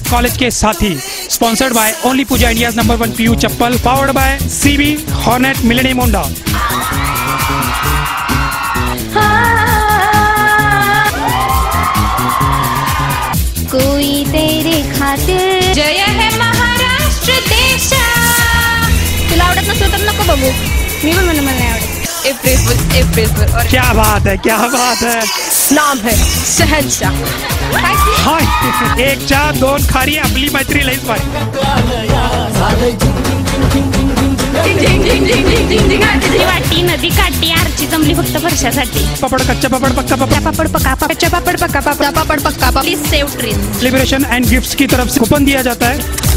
College के साथी, sponsored by only Pooja India number 1 PU चप्पल, powered by CB hornet millennium Honda. कोई तेरे खातिर। जय है महाराष्ट्र देश। तुला आवडत नसलं तर नको बघू, मी पण मला नाही आवडत। अप्रैल और क्या बात है, क्या बात है। नाम है शहंशाह। हाय, एक चहा दोन खारी आपली मैत्री लईच भारी। वाटी नदी काठी आरची जमली फक्त वर्षासाठी। पापड कच्चा पापड पक्का पापड, पापड पक्का कच्चा पापड पक्का पापड, पापड पक्का पापड। Please save trees. Liberation and gifts की तरफ से कूपन दिया जाता है।